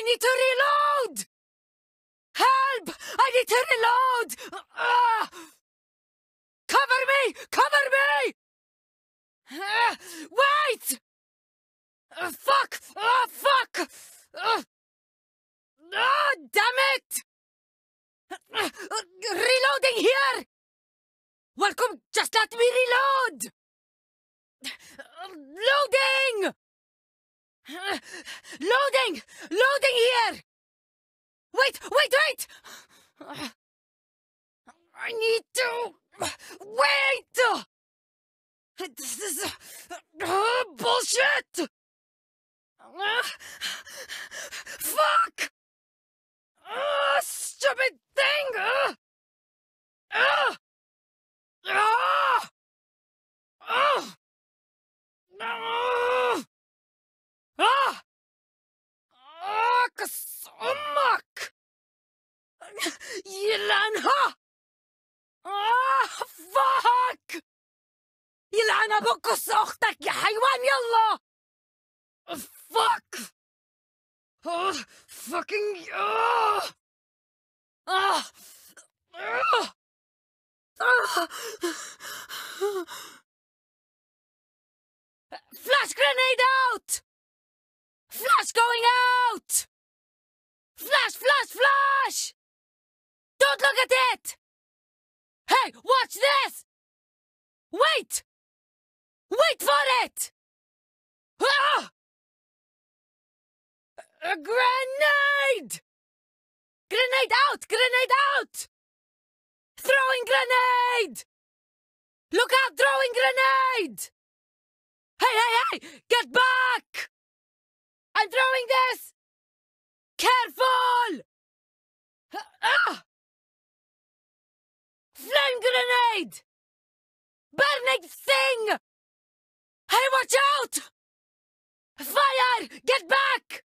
I need to reload! Help! I need to reload! Cover me! Cover me! Wait! Fuck! Fuck! Damn it! Reloading here! Welcome, just let me reload! Loading! Loading! Loading here! Wait! I need to... Wait! This is... bullshit! Fuck! Stupid thing! أمك يلعنها فاك يلعن أبوك أختك يا حيوان يلا فاك fucking flash grenade out! Flash going out! Flash! Don't look at it! Hey, watch this! Wait! Wait for it! A grenade! Grenade out! Grenade out! Throwing grenade! Look out! Throwing grenade! Hey! Get back! I'm throwing this! Careful! Flame grenade! Burning thing! Hey, watch out! Fire! Get back!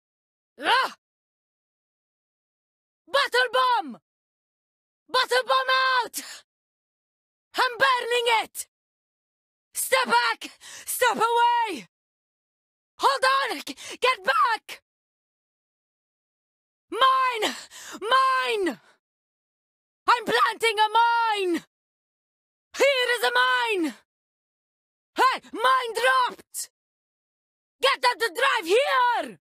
Bottle bomb! Bottle bomb out! I'm burning it! Step back! Step away! Hold on! Get back! Mine! I'm planting a mine! Here is a mine! Hey, mine dropped! Get them to drive here!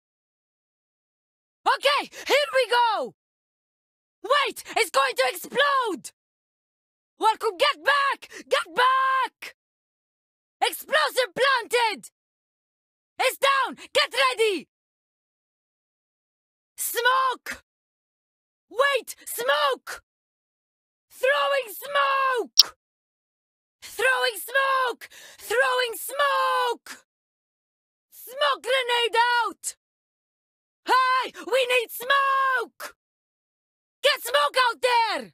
Okay, here we go! Wait, it's going to explode! Welcome, get back! Get back! Explosive planted! It's down! Get ready! Smoke! Wait! Smoke! Throwing smoke! Throwing smoke! Throwing smoke! Smoke grenade out! Hey! We need smoke! Get smoke out there!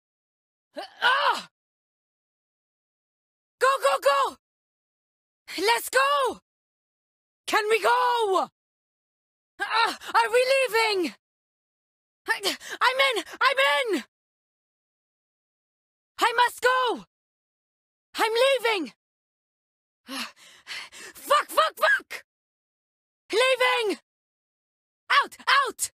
Go! Let's go! Can we go? Are we leaving? I'm in! I must go! I'm leaving! Fuck! Leaving! Out!